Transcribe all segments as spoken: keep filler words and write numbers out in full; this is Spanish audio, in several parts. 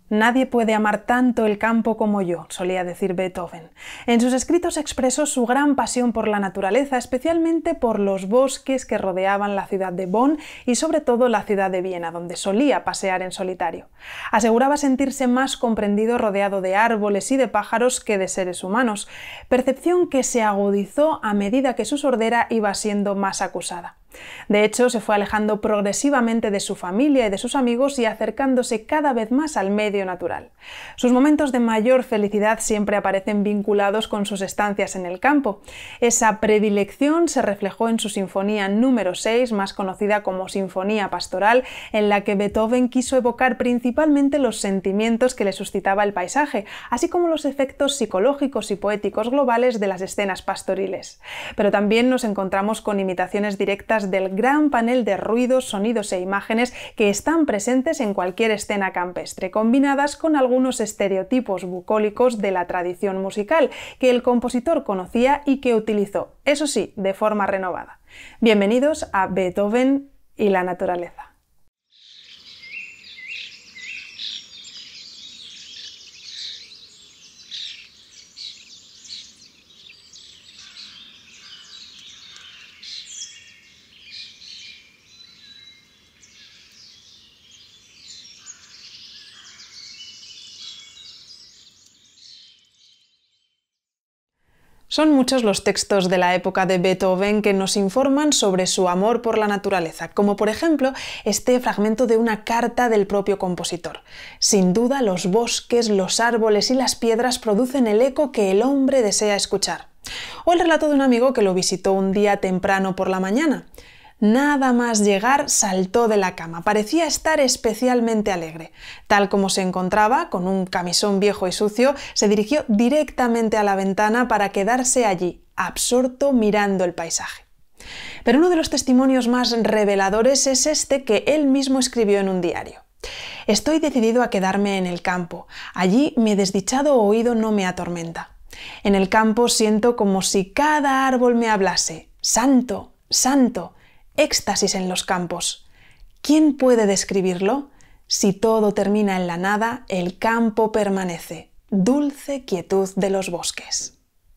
Nadie puede amar tanto el campo como yo, solía decir Beethoven. En sus escritos expresó su gran pasión por la naturaleza, especialmente por los bosques que rodeaban la ciudad de Bonn y sobre todo la ciudad de Viena, donde solía pasear en solitario. Aseguraba sentirse más comprendido rodeado de árboles y de pájaros que de seres humanos, percepción que se agudizó a medida que su sordera iba siendo más acusada. De hecho, se fue alejando progresivamente de su familia y de sus amigos y acercándose cada vez más al medio natural. Sus momentos de mayor felicidad siempre aparecen vinculados con sus estancias en el campo. Esa predilección se reflejó en su sinfonía número seis, más conocida como Sinfonía Pastoral, en la que Beethoven quiso evocar principalmente los sentimientos que le suscitaba el paisaje, así como los efectos psicológicos y poéticos globales de las escenas pastoriles. Pero también nos encontramos con imitaciones directas del gran panel de ruidos, sonidos e imágenes que están presentes en cualquier escena campestre, combinadas con algunos estereotipos bucólicos de la tradición musical que el compositor conocía y que utilizó, eso sí, de forma renovada. Bienvenidos a Beethoven y la naturaleza. Son muchos los textos de la época de Beethoven que nos informan sobre su amor por la naturaleza, como por ejemplo este fragmento de una carta del propio compositor. Sin duda, los bosques, los árboles y las piedras producen el eco que el hombre desea escuchar. O el relato de un amigo que lo visitó un día temprano por la mañana. Nada más llegar saltó de la cama, parecía estar especialmente alegre. Tal como se encontraba, con un camisón viejo y sucio, se dirigió directamente a la ventana para quedarse allí, absorto mirando el paisaje. Pero uno de los testimonios más reveladores es este que él mismo escribió en un diario. Estoy decidido a quedarme en el campo, allí mi desdichado oído no me atormenta. En el campo siento como si cada árbol me hablase, santo, santo, éxtasis en los campos. ¿Quién puede describirlo? Si todo termina en la nada, el campo permanece. Dulce quietud de los bosques.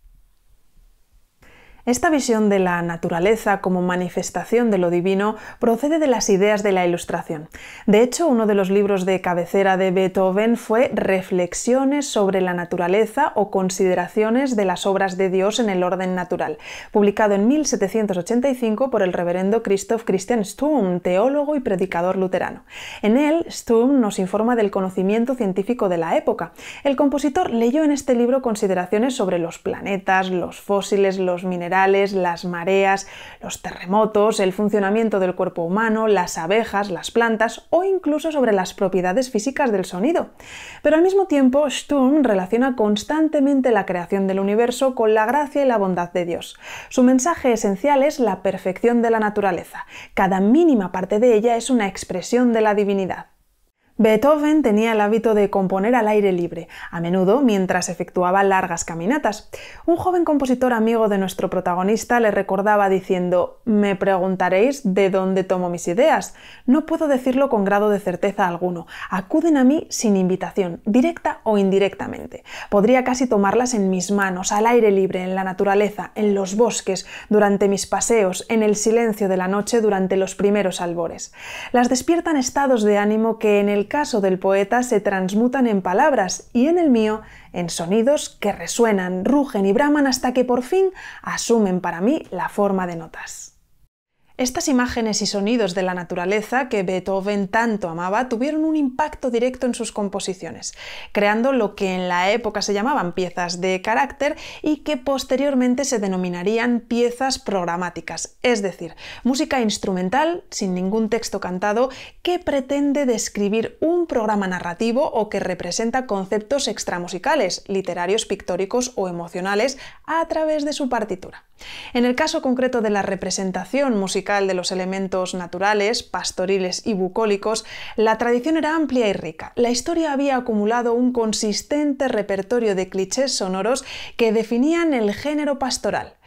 Esta visión de la naturaleza como manifestación de lo divino procede de las ideas de la Ilustración. De hecho, uno de los libros de cabecera de Beethoven fue Reflexiones sobre la naturaleza o Consideraciones de las obras de Dios en el orden natural, publicado en mil setecientos ochenta y cinco por el reverendo Christoph Christian Sturm, teólogo y predicador luterano. En él, Sturm nos informa del conocimiento científico de la época. El compositor leyó en este libro consideraciones sobre los planetas, los fósiles, los minerales, las mareas, los terremotos, el funcionamiento del cuerpo humano, las abejas, las plantas o incluso sobre las propiedades físicas del sonido. Pero al mismo tiempo, Sturm relaciona constantemente la creación del universo con la gracia y la bondad de Dios. Su mensaje esencial es la perfección de la naturaleza. Cada mínima parte de ella es una expresión de la divinidad. Beethoven tenía el hábito de componer al aire libre, a menudo mientras efectuaba largas caminatas. Un joven compositor amigo de nuestro protagonista le recordaba diciendo: «Me preguntaréis de dónde tomo mis ideas. No puedo decirlo con grado de certeza alguno. Acuden a mí sin invitación, directa o indirectamente. Podría casi tomarlas en mis manos, al aire libre, en la naturaleza, en los bosques, durante mis paseos, en el silencio de la noche durante los primeros albores. Las despiertan estados de ánimo que en el caso del poeta se transmutan en palabras y en el mío en sonidos que resuenan, rugen y braman hasta que por fin asumen para mí la forma de notas». Estas imágenes y sonidos de la naturaleza que Beethoven tanto amaba tuvieron un impacto directo en sus composiciones, creando lo que en la época se llamaban piezas de carácter y que posteriormente se denominarían piezas programáticas, es decir, música instrumental sin ningún texto cantado que pretende describir un programa narrativo o que representa conceptos extramusicales, literarios, pictóricos o emocionales a través de su partitura. En el caso concreto de la representación musical de los elementos naturales, pastoriles y bucólicos, la tradición era amplia y rica. La historia había acumulado un consistente repertorio de clichés sonoros que definían el género pastoral.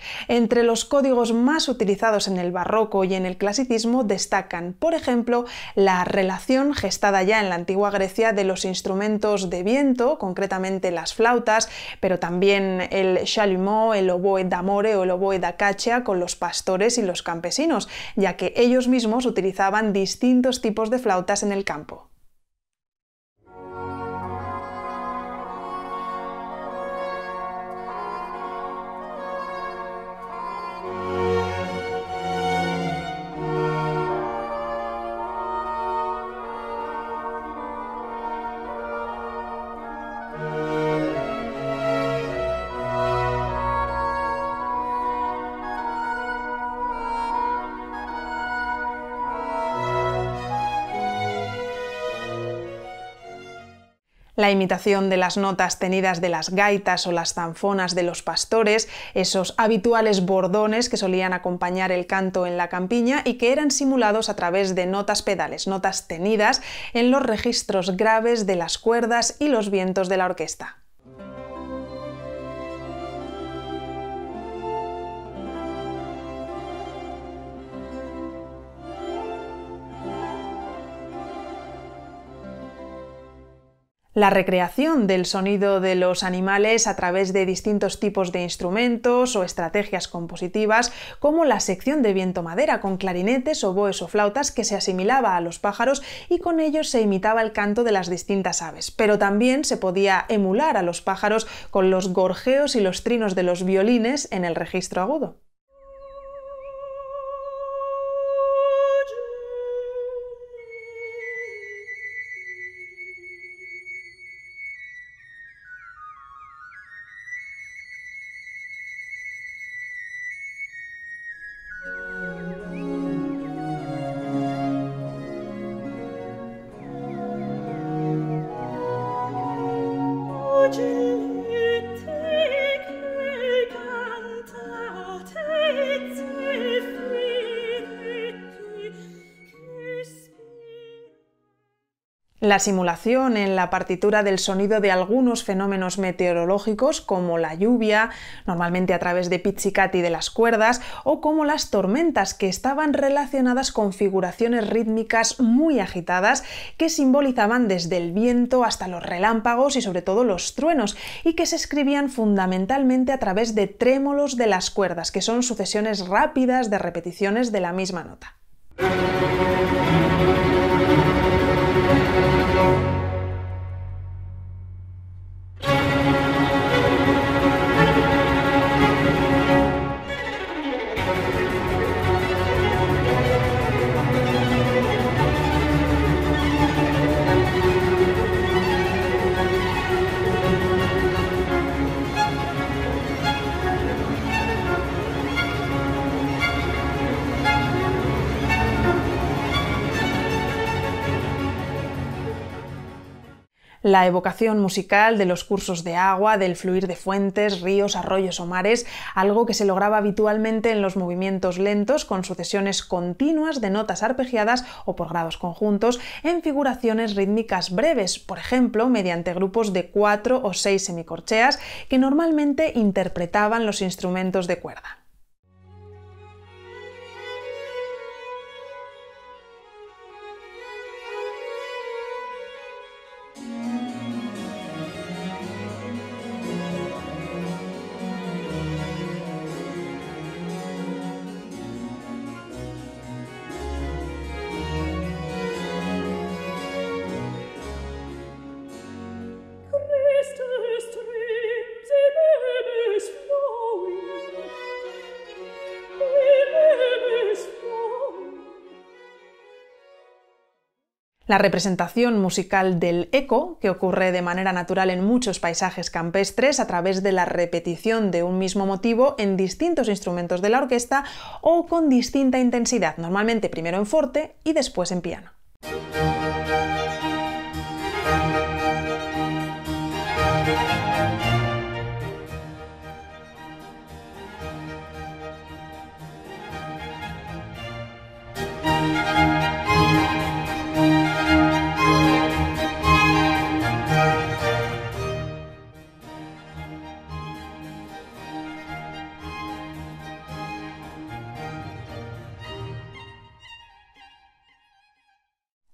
Entre los códigos más utilizados en el barroco y en el clasicismo destacan, por ejemplo, la relación gestada ya en la antigua Grecia de los instrumentos de viento, concretamente las flautas, pero también el chalumeau, el oboe d'amore o el oboe da caccia con los pastores y los campesinos, ya que ellos mismos utilizaban distintos tipos de flautas en el campo. La imitación de las notas tenidas de las gaitas o las zanfonas de los pastores, esos habituales bordones que solían acompañar el canto en la campiña y que eran simulados a través de notas pedales, notas tenidas en los registros graves de las cuerdas y los vientos de la orquesta. La recreación del sonido de los animales a través de distintos tipos de instrumentos o estrategias compositivas, como la sección de viento-madera con clarinetes, oboes o flautas que se asimilaba a los pájaros y con ellos se imitaba el canto de las distintas aves. Pero también se podía emular a los pájaros con los gorjeos y los trinos de los violines en el registro agudo. La simulación en la partitura del sonido de algunos fenómenos meteorológicos como la lluvia, normalmente a través de pizzicati de las cuerdas, o como las tormentas, que estaban relacionadas con figuraciones rítmicas muy agitadas que simbolizaban desde el viento hasta los relámpagos y sobre todo los truenos, y que se escribían fundamentalmente a través de trémolos de las cuerdas, que son sucesiones rápidas de repeticiones de la misma nota. La evocación musical de los cursos de agua, del fluir de fuentes, ríos, arroyos o mares, algo que se lograba habitualmente en los movimientos lentos con sucesiones continuas de notas arpegiadas o por grados conjuntos en figuraciones rítmicas breves, por ejemplo, mediante grupos de cuatro o seis semicorcheas que normalmente interpretaban los instrumentos de cuerda. La representación musical del eco, que ocurre de manera natural en muchos paisajes campestres a través de la repetición de un mismo motivo en distintos instrumentos de la orquesta o con distinta intensidad, normalmente primero en forte y después en piano.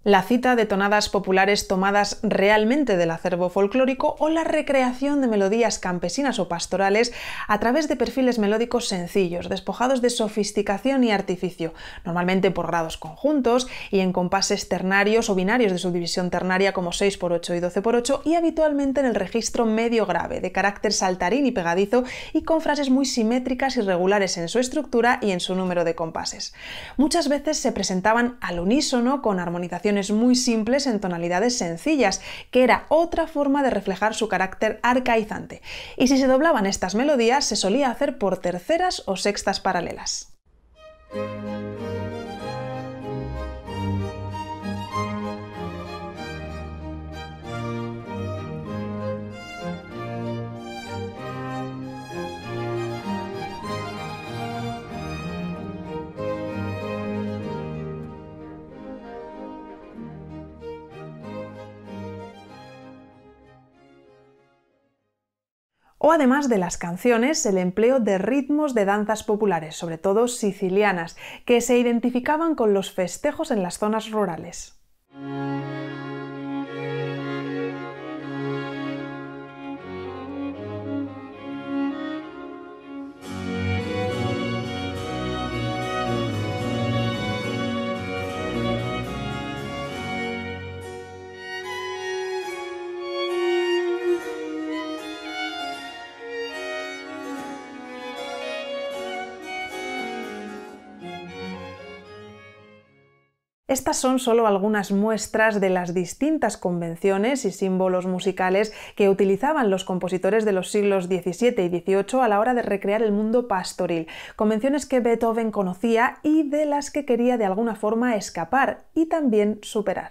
la cita de tonadas populares tomadas realmente del acervo folclórico o la recreación de melodías campesinas o pastorales a través de perfiles melódicos sencillos, despojados de sofisticación y artificio, normalmente por grados conjuntos y en compases ternarios o binarios de subdivisión ternaria como seis por ocho y doce por ocho y habitualmente en el registro medio grave, de carácter saltarín y pegadizo y con frases muy simétricas y regulares en su estructura y en su número de compases. Muchas veces se presentaban al unísono con armonizaciones muy simples en tonalidades sencillas, que era otra forma de reflejar su carácter arcaizante. Y si se doblaban estas melodías, se solía hacer por terceras o sextas paralelas. O además de las canciones, el empleo de ritmos de danzas populares, sobre todo sicilianas, que se identificaban con los festejos en las zonas rurales. Estas son solo algunas muestras de las distintas convenciones y símbolos musicales que utilizaban los compositores de los siglos diecisiete y dieciocho a la hora de recrear el mundo pastoril, convenciones que Beethoven conocía y de las que quería de alguna forma escapar y también superar.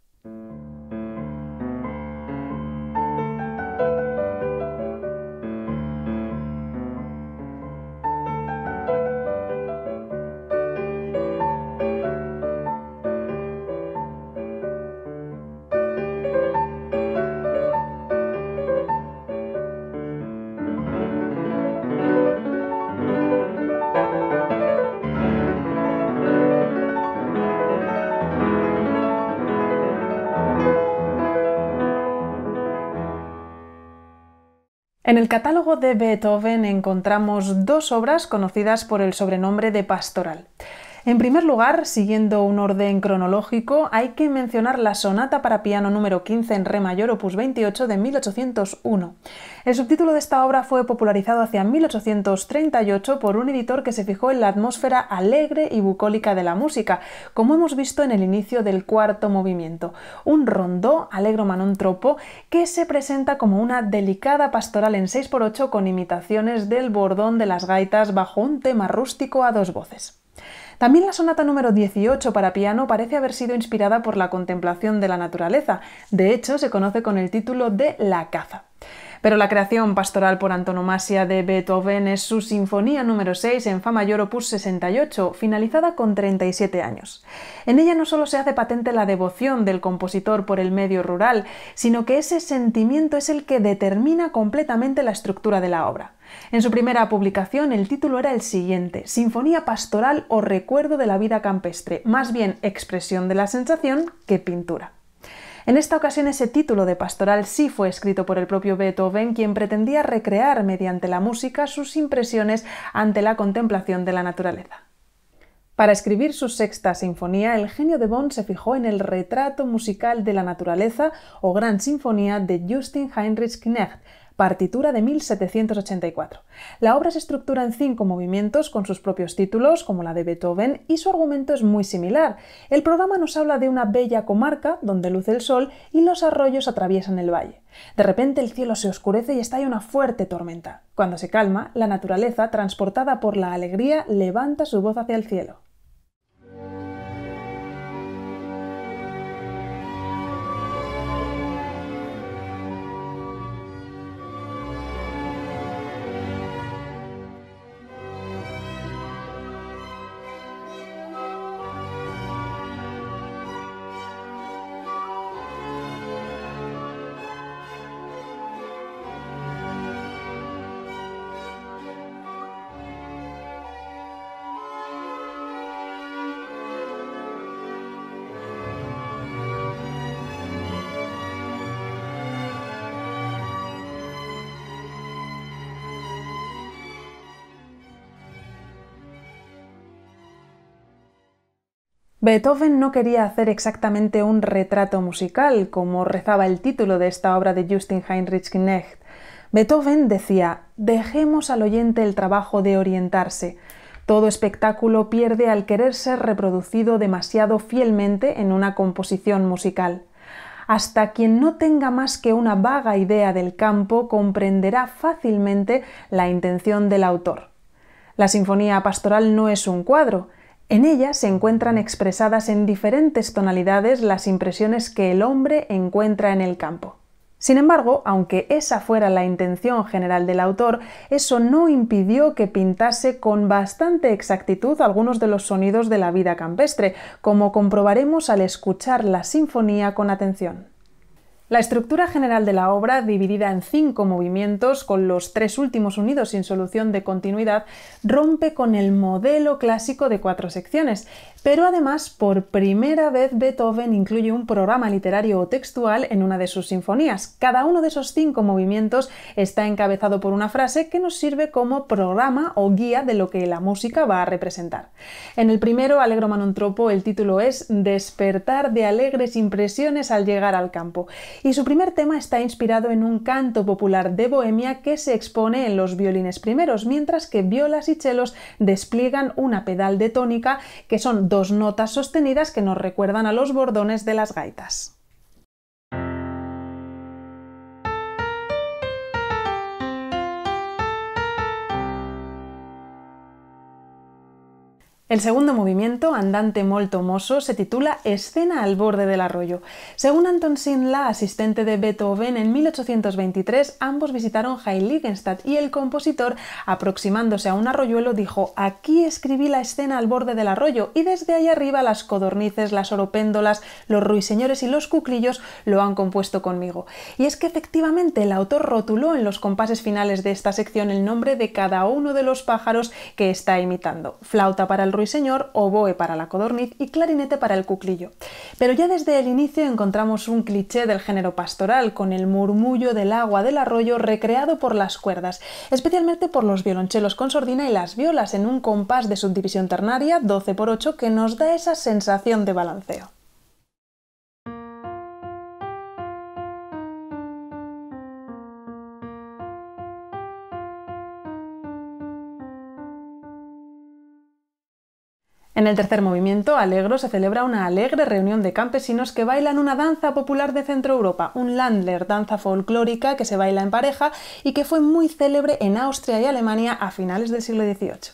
En el catálogo de Beethoven encontramos dos obras conocidas por el sobrenombre de Pastoral. En primer lugar, siguiendo un orden cronológico, hay que mencionar la sonata para piano número quince en re mayor opus veintiocho de mil ochocientos uno. El subtítulo de esta obra fue popularizado hacia mil ochocientos treinta y ocho por un editor que se fijó en la atmósfera alegre y bucólica de la música, como hemos visto en el inicio del cuarto movimiento, un rondó allegro ma non troppo que se presenta como una delicada pastoral en seis por ocho con imitaciones del bordón de las gaitas bajo un tema rústico a dos voces. También la sonata número dieciocho para piano parece haber sido inspirada por la contemplación de la naturaleza, de hecho se conoce con el título de La caza. Pero la creación pastoral por antonomasia de Beethoven es su Sinfonía número seis en fa mayor opus sesenta y ocho, finalizada con treinta y siete años. En ella no solo se hace patente la devoción del compositor por el medio rural, sino que ese sentimiento es el que determina completamente la estructura de la obra. En su primera publicación el título era el siguiente: Sinfonía pastoral o recuerdo de la vida campestre, más bien expresión de la sensación que pintura. En esta ocasión ese título de pastoral sí fue escrito por el propio Beethoven, quien pretendía recrear mediante la música sus impresiones ante la contemplación de la naturaleza. Para escribir su sexta sinfonía, el genio de Bonn se fijó en el retrato musical de la naturaleza o Gran Sinfonía de Justin Heinrich Knecht, partitura de mil setecientos ochenta y cuatro. La obra se estructura en cinco movimientos con sus propios títulos, como la de Beethoven, y su argumento es muy similar. El programa nos habla de una bella comarca donde luce el sol y los arroyos atraviesan el valle. De repente el cielo se oscurece y estalla una fuerte tormenta. Cuando se calma, la naturaleza, transportada por la alegría, levanta su voz hacia el cielo. Beethoven no quería hacer exactamente un retrato musical, como rezaba el título de esta obra de Justin Heinrich Knecht. Beethoven decía: dejemos al oyente el trabajo de orientarse. Todo espectáculo pierde al querer ser reproducido demasiado fielmente en una composición musical. Hasta quien no tenga más que una vaga idea del campo comprenderá fácilmente la intención del autor. La Sinfonía Pastoral no es un cuadro. En ella se encuentran expresadas en diferentes tonalidades las impresiones que el hombre encuentra en el campo. Sin embargo, aunque esa fuera la intención general del autor, eso no impidió que pintase con bastante exactitud algunos de los sonidos de la vida campestre, como comprobaremos al escuchar la sinfonía con atención. La estructura general de la obra, dividida en cinco movimientos, con los tres últimos unidos sin solución de continuidad, rompe con el modelo clásico de cuatro secciones, pero además, por primera vez, Beethoven incluye un programa literario o textual en una de sus sinfonías. Cada uno de esos cinco movimientos está encabezado por una frase que nos sirve como programa o guía de lo que la música va a representar. En el primero, Allegro ma non troppo, el título es Despertar de alegres impresiones al llegar al campo, y su primer tema está inspirado en un canto popular de Bohemia que se expone en los violines primeros, mientras que violas y chelos despliegan una pedal de tónica, que son dos notas sostenidas que nos recuerdan a los bordones de las gaitas. El segundo movimiento, Andante molto mosso, se titula Escena al borde del arroyo. Según Anton Sindla, asistente de Beethoven, en mil ochocientos veintitrés ambos visitaron Heiligenstadt y el compositor, aproximándose a un arroyuelo, dijo: «Aquí escribí la escena al borde del arroyo y desde ahí arriba las codornices, las oropéndolas, los ruiseñores y los cuclillos lo han compuesto conmigo». Y es que efectivamente el autor rotuló en los compases finales de esta sección el nombre de cada uno de los pájaros que está imitando: flauta para el ruiseñor, oboe para la codorniz y clarinete para el cuclillo. Pero ya desde el inicio encontramos un cliché del género pastoral, con el murmullo del agua del arroyo recreado por las cuerdas, especialmente por los violonchelos con sordina y las violas en un compás de subdivisión ternaria doce por ocho que nos da esa sensación de balanceo. En el tercer movimiento, Allegro, se celebra una alegre reunión de campesinos que bailan una danza popular de Centro Europa, un Landler, danza folclórica que se baila en pareja y que fue muy célebre en Austria y Alemania a finales del siglo dieciocho.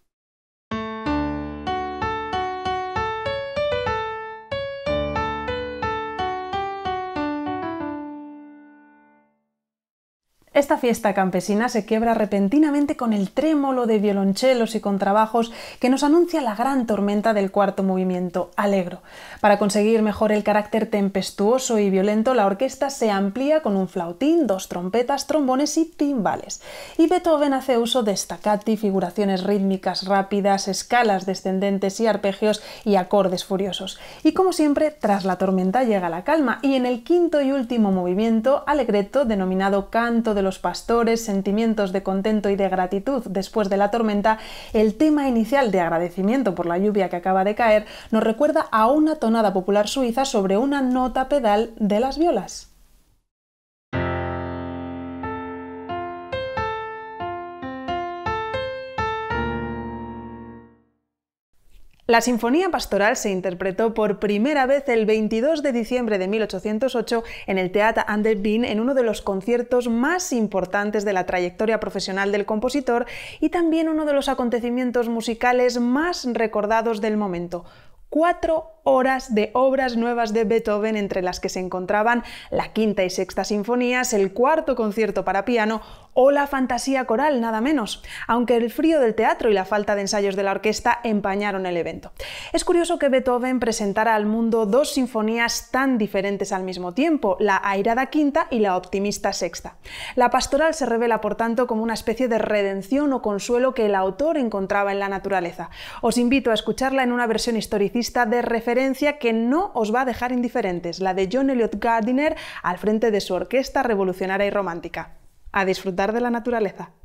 Esta fiesta campesina se quiebra repentinamente con el trémolo de violonchelos y contrabajos que nos anuncia la gran tormenta del cuarto movimiento, Allegro. Para conseguir mejor el carácter tempestuoso y violento, la orquesta se amplía con un flautín, dos trompetas, trombones y timbales. Y Beethoven hace uso de staccati, figuraciones rítmicas rápidas, escalas descendentes y arpegios y acordes furiosos. Y como siempre, tras la tormenta llega la calma, y en el quinto y último movimiento, Allegretto, denominado Canto de los pastores, sentimientos de contento y de gratitud después de la tormenta, el tema inicial de agradecimiento por la lluvia que acaba de caer, nos recuerda a una tonada popular suiza sobre una nota pedal de las violas. La Sinfonía Pastoral se interpretó por primera vez el veintidós de diciembre de mil ochocientos ocho en el Theater an der Wien, en uno de los conciertos más importantes de la trayectoria profesional del compositor y también uno de los acontecimientos musicales más recordados del momento. Cuatro horas de obras nuevas de Beethoven, entre las que se encontraban la quinta y sexta sinfonías, el cuarto concierto para piano o la fantasía coral, nada menos, aunque el frío del teatro y la falta de ensayos de la orquesta empañaron el evento. Es curioso que Beethoven presentara al mundo dos sinfonías tan diferentes al mismo tiempo, la airada quinta y la optimista sexta. La pastoral se revela, por tanto, como una especie de redención o consuelo que el autor encontraba en la naturaleza. Os invito a escucharla en una versión historicista de referencia que no os va a dejar indiferentes, la de John Eliot Gardiner al frente de su orquesta revolucionaria y romántica. A disfrutar de la naturaleza.